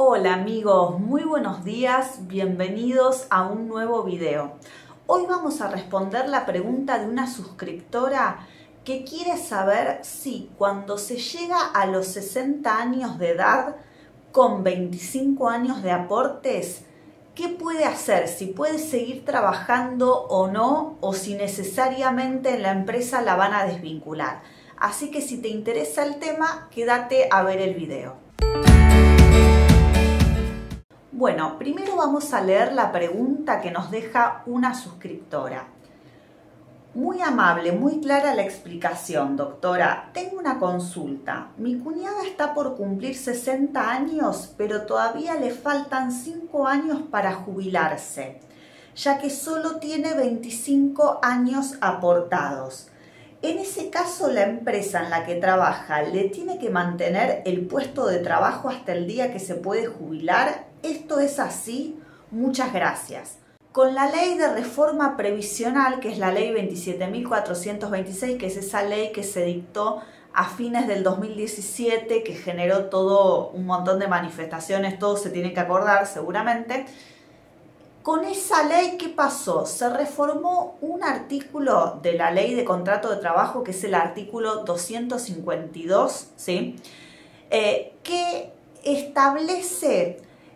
Hola amigos, muy buenos días, bienvenidos a un nuevo video. Hoy vamos a responder la pregunta de una suscriptora que quiere saber si cuando se llega a los 60 años de edad con 25 años de aportes, ¿qué puede hacer? Si puede seguir trabajando o no, o si necesariamente en la empresa la van a desvincular. Así que si te interesa el tema, quédate a ver el video. Bueno, primero vamos a leer la pregunta que nos deja una suscriptora. Muy amable, muy clara la explicación, doctora. Tengo una consulta. Mi cuñada está por cumplir 60 años, pero todavía le faltan 5 años para jubilarse, ya que solo tiene 25 años aportados. En ese caso, la empresa en la que trabaja le tiene que mantener el puesto de trabajo hasta el día que se puede jubilar. ¿Esto es así? Muchas gracias. Con la ley de reforma previsional, que es la ley 27.426, que es esa ley que se dictó a fines del 2017, que generó todo un montón de manifestaciones, todos se tienen que acordar seguramente. Con esa ley, ¿qué pasó? Se reformó un artículo de la ley de contrato de trabajo, que es el artículo 252, ¿sí? Que establece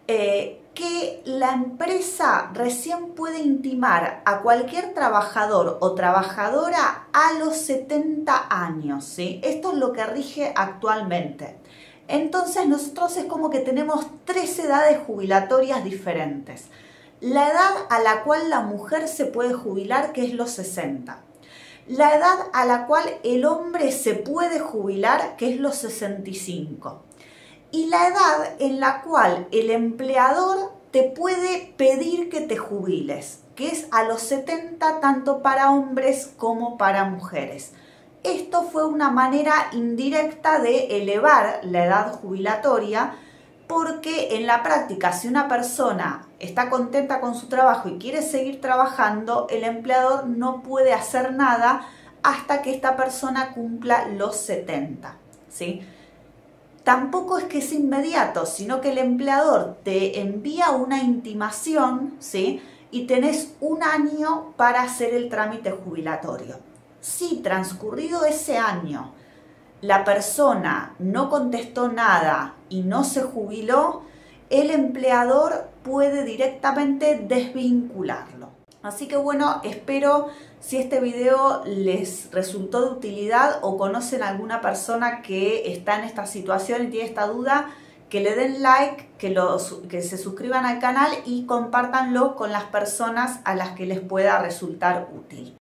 que la empresa recién puede intimar a cualquier trabajador o trabajadora a los 70 años, ¿sí? Esto es lo que rige actualmente. Entonces nosotros es como que tenemos 3 edades jubilatorias diferentes. La edad a la cual la mujer se puede jubilar, que es los 60. La edad a la cual el hombre se puede jubilar, que es los 65. Y la edad en la cual el empleador te puede pedir que te jubiles, que es a los 70, tanto para hombres como para mujeres. Esto fue una manera indirecta de elevar la edad jubilatoria, porque en la práctica, si una persona está contenta con su trabajo y quiere seguir trabajando, el empleador no puede hacer nada hasta que esta persona cumpla los 70, ¿sí? Tampoco es que es inmediato, sino que el empleador te envía una intimación, ¿sí? Y tenés 1 año para hacer el trámite jubilatorio. Si transcurrido ese año la persona no contestó nada y no se jubiló, el empleador puede directamente desvincularlo. Así que bueno, espero si este video les resultó de utilidad o conocen a alguna persona que está en esta situación y tiene esta duda, que le den like, que se suscriban al canal y compártanlo con las personas a las que les pueda resultar útil.